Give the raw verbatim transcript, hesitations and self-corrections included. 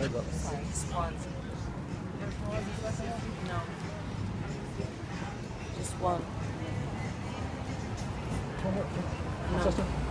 Sorry, just one. No, just one. One more. No. Sister.